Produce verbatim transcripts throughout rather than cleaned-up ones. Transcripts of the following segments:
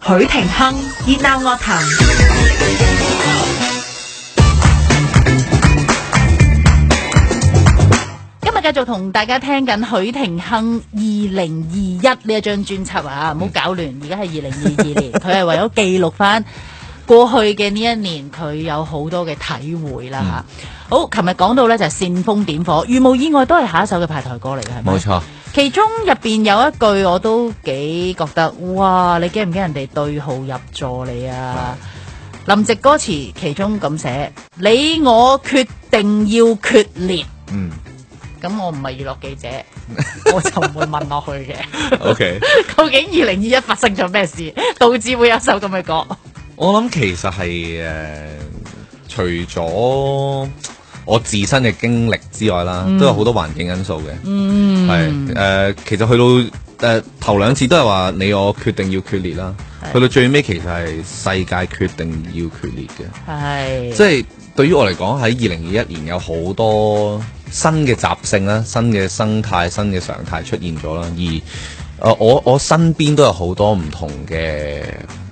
許廷鏗熱鬧樂壇。今日繼續同大家聽緊許廷鏗二零二一呢一張專輯啊，唔好搞亂，而家係二零二二年，佢係為咗記錄翻過去嘅呢一年，佢有好多嘅體會啦吓。嗯、好，琴日講到呢就係煽風點火，如無意外都係下一首嘅排台歌嚟嘅，係咪？ 冇錯。 其中入邊有一句我都幾覺得，哇！你驚唔驚人哋對號入座你啊？嗯、林夕歌詞其中咁寫：你我決定要決裂。嗯。咁我唔係娛樂記者，我就唔會問落去嘅。 O K， 究竟二零二一發生咗咩事，導致會有首咁嘅歌？ 我諗其實係誒、呃，除咗我自身嘅經歷之外啦，嗯、都有好多環境因素嘅。嗯，係誒、呃，其實去到誒、呃、頭兩次都係話你我決定要決裂啦，是去到最尾其實係世界決定要決裂嘅。係是，即係對於我嚟講，喺二零二一年有好多新嘅習性啦、新嘅生態、新嘅常態出現咗啦，而誒、呃、我我身邊都有好多唔同嘅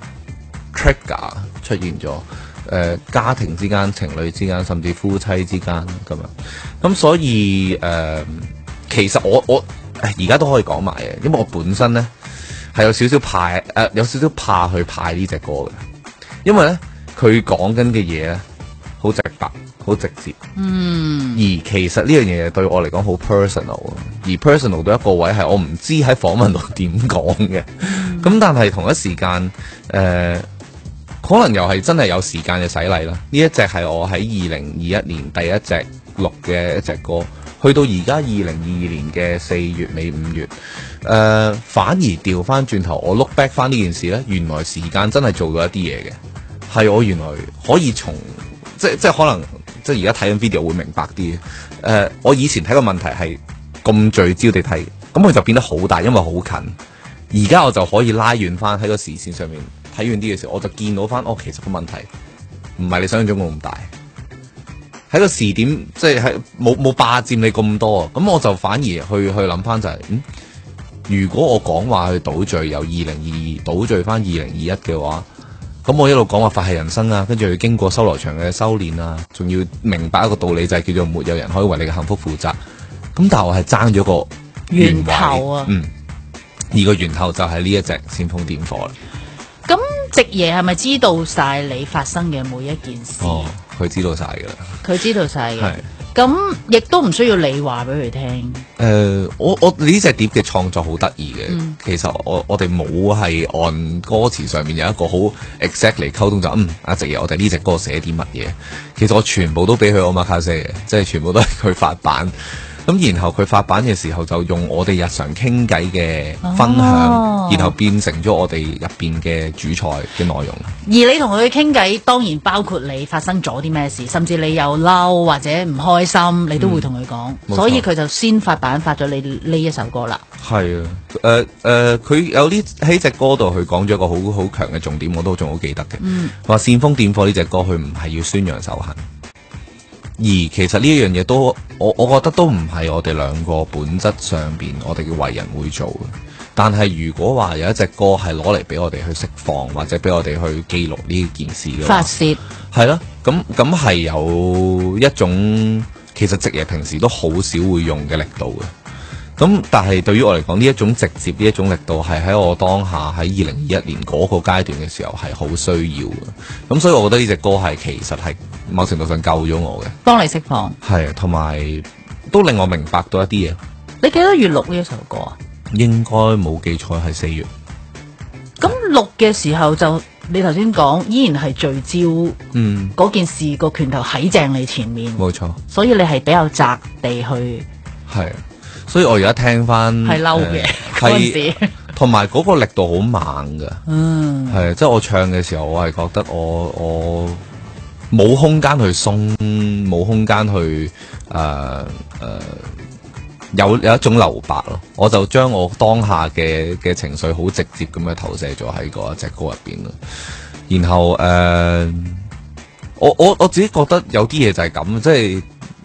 trigger 出現咗，誒、呃、家庭之間、情侶之間，甚至夫妻之間咁樣，咁所以誒、呃、其實我我而家都可以講埋嘅，因為我本身咧係有少少怕誒、呃、有少少怕去派呢隻歌嘅，因為咧佢講緊嘅嘢咧好直白。好直接，嗯，而其實呢樣嘢對我嚟講好 personal， 而 personal 到一個位係我唔知喺訪問度點講嘅，咁、嗯、但係同一時間，誒、呃，可能又係真係有時間嘅洗禮啦。呢一隻係我喺二零二一年第一隻錄嘅一隻歌，去到而家二零二二年嘅四月尾五月，誒、呃，反而調翻轉頭，我 look back 翻呢件事咧，原來時間真係做到一啲嘢嘅，係我原來可以從，即即係可能。即係而家睇緊 video 會明白啲嘅，誒、呃，我以前睇個問題係咁聚焦地睇，咁佢就變得好大，因為好近。而家我就可以拉遠翻喺個視線上面睇遠啲嘅時候，我就見到翻，哦，其實個問題唔係你想象中咁大，喺個視點，即係喺冇冇霸佔你咁多，咁我就反而去去諗翻就係、是，嗯，如果我講話去倒敘由二零二二倒敘翻二零二一嘅話。咁我一路講話佛系人生啊，跟住要經過修羅場嘅修煉啊，仲要明白一個道理就係叫做沒有人可以為你嘅幸福負責。咁但係我係爭咗個源頭啊， 嗯，而個源頭就係呢一隻煽風點火啦。 咁夕爺係咪知道晒你發生嘅每一件事？ 哦，佢知道晒噶啦， 佢知道晒嘅。咁亦都唔需要你話俾佢聽。誒、 呃，我我呢隻碟嘅創作好得意嘅，嗯、其實我我哋冇係按歌詞上面有一個好 exactly 溝通就嗯，阿夕爺我哋呢隻歌寫啲乜嘢？其實我全部都俾佢 omakase 嘅，即係全部都係佢發版。咁然後佢發版嘅時候就用我哋日常傾偈嘅分享，哦、然後變成咗我哋入邊嘅主菜嘅內容。而你同佢傾偈，當然包括你發生咗啲咩事，甚至你又嬲或者唔開心，你都會同佢講。嗯、所以佢就先發版發咗你呢一首歌啦。係啊， 誒、呃、誒，佢、呃、有啲喺隻歌度，佢講咗一個好好強嘅重點，我都仲好記得嘅。嗯，話煽風點火呢隻歌，佢唔係要宣揚仇恨。而其實呢一樣嘢都，我我覺得都唔係我哋兩個本質上邊我哋嘅為人會做嘅。但係如果話有一隻歌係攞嚟俾我哋去釋放，或者俾我哋去記錄呢件事嘅話，發泄係咯，咁咁係有一種其實夕爺平時都好少會用嘅力度嘅。咁但係對於我嚟講，呢一種直接呢一種力度係喺我當下喺二零二一年嗰個階段嘅時候係好需要嘅。咁所以我覺得呢隻歌係其實係某程度上救咗我嘅， 幫你釋放係，同埋都令我明白到一啲嘢。 你幾多月錄呢一首歌啊？ 應該冇記錯係四月。 咁錄嘅時候就你頭先講依然係聚焦，嗯，嗰件事個拳頭喺正你前面，冇錯。所以你係比較窄地去係。所以我而家聽翻係嬲嘅嗰陣時， 同埋嗰個力度好猛㗎，嗯，係即係我唱嘅時候，我係覺得我我冇空間去鬆，冇空間去誒誒、呃呃、有有一種留白咯，我就將我當下嘅嘅情緒好直接咁樣投射咗喺嗰一隻歌入邊咯，然後誒、呃、我我我自己覺得有啲嘢就係咁，即係。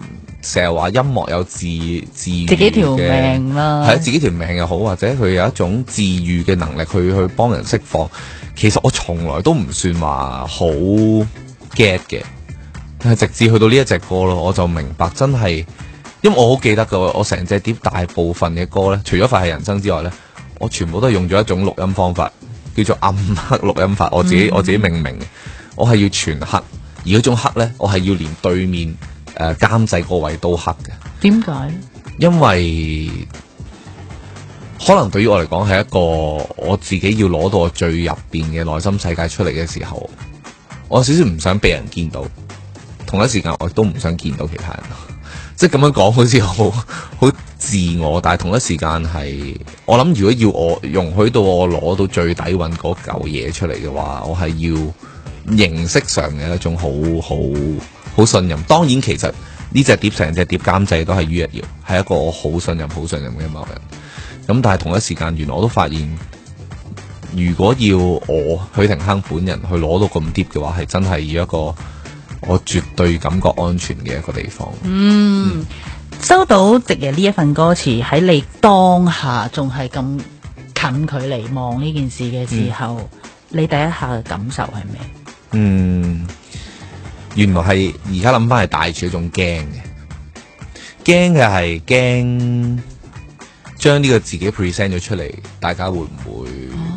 成日話音樂有治治愈嘅自己條命啦， 係啊，自己條命又好，或者佢有一種治愈嘅能力去去幫人釋放。其實我從來都唔算話好 get 嘅，但係直至去到呢一隻歌咯，我就明白真係，因為我好記得噶，我成隻碟大部分嘅歌咧，除咗《快係人生》之外咧，我全部都係用咗一種錄音方法，叫做暗黑錄音法。我自己、嗯、我自己命名嘅，我係要全黑，而嗰種黑咧，我係要連對面誒監製個位都黑嘅。 點解？因為可能對於我嚟講係一個我自己要攞到我最入邊嘅內心世界出嚟嘅時候，我有少少唔想俾人見到，同一時間我亦都唔想見到其他人。即係咁樣講好似好好自我，但係同一時間係我諗，如果要我容許到我攞到最底蘊嗰嚿嘢出嚟嘅話，我係要形式上嘅一種好好好信任。當然其實呢隻碟成隻碟監製都係于逸堯，係一個我好信任好信任嘅某人。咁但係同一時間，原來我都發現，如果要我許廷鏗本人去攞到咁 deep 嘅話，係真係要一個我絕對感覺安全嘅一個地方。 嗯，嗯收到夕爺呢一份歌詞喺你當下仲係咁近距離望呢件事嘅時候，嗯、你第一下嘅感受係咩？ 嗯，原來係而家諗翻係帶住一種驚嘅，驚嘅係驚。將呢個自己 present 咗出嚟，大家會唔會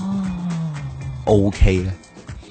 OK 咧？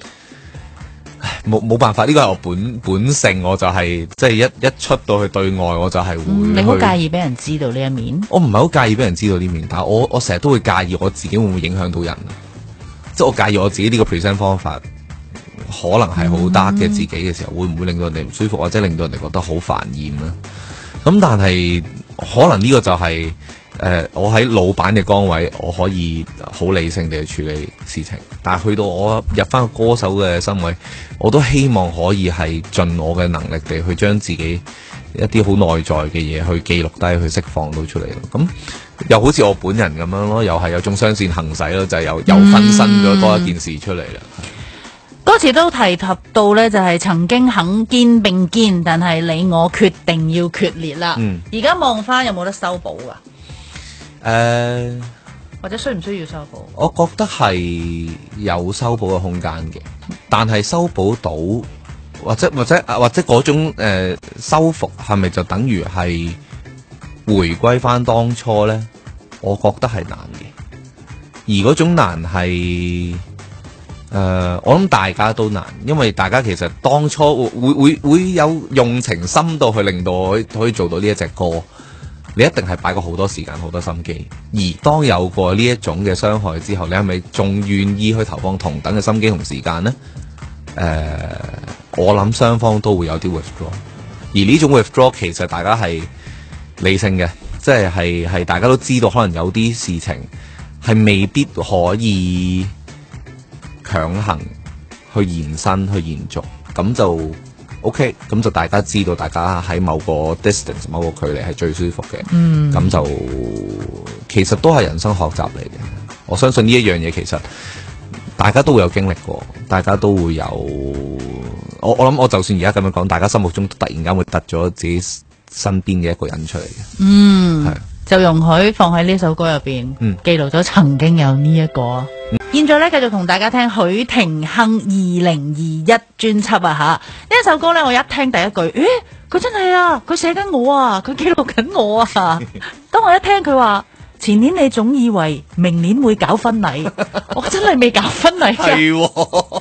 冇冇辦法，呢個係我本本性，我就係即係一一出到去對外，我就係會、嗯。你好介意俾人知道呢一面？我唔係好介意俾人知道呢面，但係我我成日都會介意我自己會唔會影響到人，即係我介意我自己呢個 present 方法可能係好 dark 嘅自己嘅時候，嗯、會唔會令到人哋唔舒服，或者令到人哋覺得好煩厭咧？咁但係可能呢個就係、是。誒、呃，我喺老闆嘅崗位，我可以好理性地去處理事情。但係去到我入翻個歌手嘅身位，我都希望可以係盡我嘅能力地去將自己一啲好內在嘅嘢去記錄低，去釋放到出嚟咯。咁又好似我本人咁樣咯，又係有種雙線行駛咯，就係、是、又又分身咗多一件事出嚟啦。 歌詞都提及到呢，就係、是、曾經肯肩並肩，但係你我決定要決裂啦。而家望翻有冇得修補噶？誒、uh, 或者需唔需要修補？我覺得係有修補嘅空間嘅，但係修補到或者或者或者嗰種誒、呃、修復係咪就等於係回歸翻當初咧？我覺得係難嘅，而嗰種難係誒、呃，我諗大家都難，因為大家其實當初會會會有用情深到去令到我可以可以做到呢一隻歌。你一定係擺過好多時間、好多心機，而當有過呢一種嘅傷害之後，你係咪仲願意去投放同等嘅心機同時間呢？誒、呃，我諗雙方都會有啲 withdraw， 而呢種 withdraw 其實大家係理性嘅，即係係係大家都知道，可能有啲事情係未必可以強行去延伸、去延續，咁就。OK， 咁就大家知道，大家喺某個 distance、某個距離係最舒服嘅。嗯，咁就其實都係人生學習嚟嘅。我相信呢一樣嘢，其實大家都會有經歷過，大家都會有。我我諗，我就算而家咁樣講，大家心目中突然間會突咗自己身邊嘅一個人出嚟嘅。嗯，係就容許放喺呢首歌入邊，嗯，記錄咗曾經有呢一個。嗯、現在咧，繼續同大家聽許廷鏗二零二一專輯啊吓，呢一首歌咧，我一聽第一句，咦，佢真係啊，佢寫緊我啊，佢記錄緊我啊。當我一聽佢話前年你總以為明年會搞婚禮，我真係未搞婚禮㗎。係。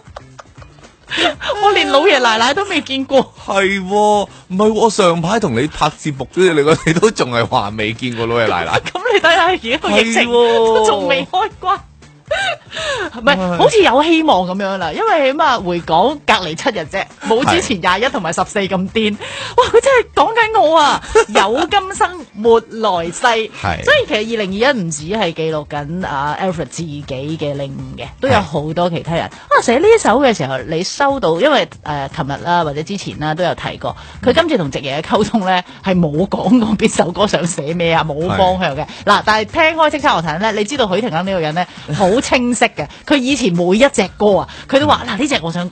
我連老爺奶奶都未見過。係，唔係我上排同你拍節目嗰陣，你你都仲係話未見過老爺奶奶。咁你睇下而家個疫情都仲未開關。唔係，好似有希望咁樣啦，因為起碼回港隔離七日啫，冇之前廿一同埋十四咁癲。哇！佢真係講緊我啊，有今生沒來世。係，所以其實二零二一唔止係記錄緊啊 Alfred 自己嘅領悟嘅，都有好多其他人。啊，寫呢首嘅時候，你收到，因為誒琴日啦或者之前啦都有提過，佢今次同夕爺嘅溝通咧係冇講過邊首歌想寫咩啊，冇方向嘅。嗱，但係聽開叱咤樂壇咧，你知道許廷鏗呢個人咧好清晰嘅，佢以前每一隻歌啊，佢都話嗱呢隻我想咁，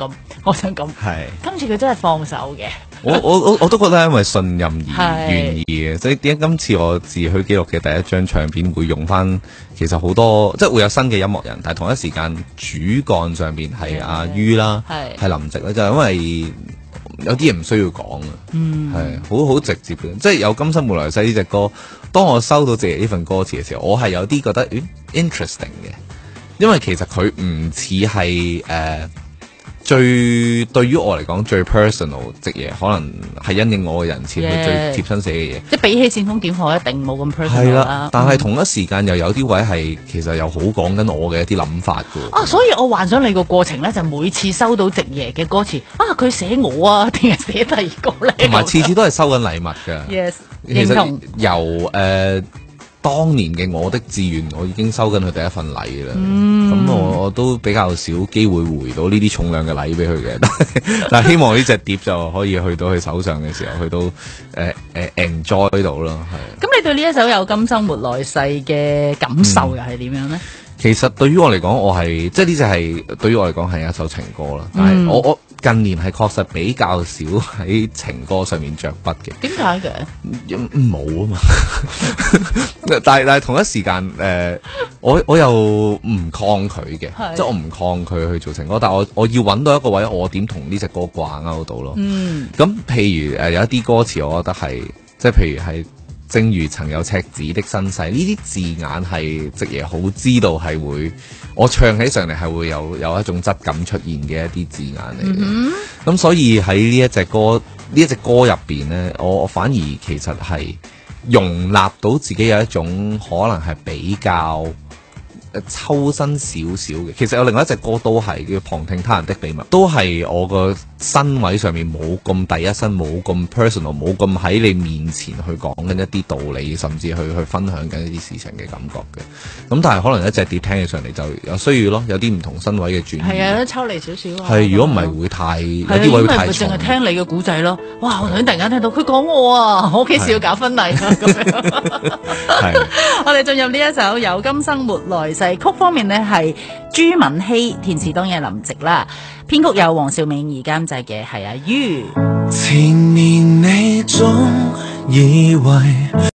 我想講， 係今次佢真係放手嘅。 我我我我都覺得係因為信任而係願意嘅，所以點解今次我自許紀錄嘅第一張唱片會用翻，其實好多即係會有新嘅音樂人，但係同一時間主幹上邊係阿於啦， 係係林夕咧，就係因為有啲嘢唔需要講啊， 嗯， 係好好直接嘅，即係有《今生沒來世》呢隻歌，當我收到謝爺呢份歌詞嘅時候，我係有啲覺得誒 interesting 嘅，因為其實佢唔似係誒。最對於我嚟講最 personal 直嘢，可能係因應我嘅人設去 Yeah. 最貼身寫嘅嘢。 即係比起煽風點火，一定冇咁 personal 係啦啦。，但係同一時間又有啲位係其實又好講緊我嘅一啲諗法㗎。 啊，所以我幻想你個過程咧，就每次收到直爺嘅歌詞，啊，佢寫我啊，定係寫第二個咧？ 同埋次次都係收緊禮物㗎。 yes 其實認同。 由誒、呃、當年嘅我的志願，我已經收緊佢第一份禮啦。咁、 嗯、 我我都比較少機會回到呢啲重量嘅禮俾佢嘅，但係但係希望呢隻碟就可以去到佢手上嘅時候，去到誒誒 enjoy 到咯。係。 咁你對呢一首有今生沒來世嘅感受又係點樣咧？ 其實對於我嚟講，我係即係呢隻係對於我嚟講係一首情歌啦。但係我我近年係確實比較少喺情歌上面着筆嘅。 點解嘅？ 冇啊嘛。但係但係同一時間誒、呃，我我又唔抗拒嘅，即係我唔抗拒去做情歌，但係我我要揾到一個位，我點同呢隻歌掛鈎到咯。嗯。咁譬如誒、呃、有一啲歌詞，我覺得係即係譬如係。正如曾有赤子的身世，呢啲字眼係直爺好知道係會，我唱起上嚟係會有有一種質感出現嘅一啲字眼嚟嘅。咁、mm hmm. 所以喺呢一隻歌呢一隻歌入邊呢，我我反而其實係容納到自己有一種可能係比較抽身少少嘅。其實有另外一隻歌都係叫旁聽他人的秘密，都係我個身位上面冇咁第一身，冇咁 personal， 冇咁喺你面前去講緊一啲道理，甚至去去分享緊一啲事情嘅感覺嘅。咁但係可能一隻碟聽起上嚟就有需要咯，有啲唔同身位嘅轉移。 係啊，抽離少少啊。 係，如果唔係會太有啲位會太重。 係，淨係聽你嘅古仔咯。哇！我頭先突然間聽到佢講我啊，我幾時要搞婚禮啊咁樣。係。我哋進入呢一首有今生沒來世，曲方面呢係朱敏希，填詞當然係林夕啦，編曲有黃兆銘，而監製嘅係阿於。 前年你總以為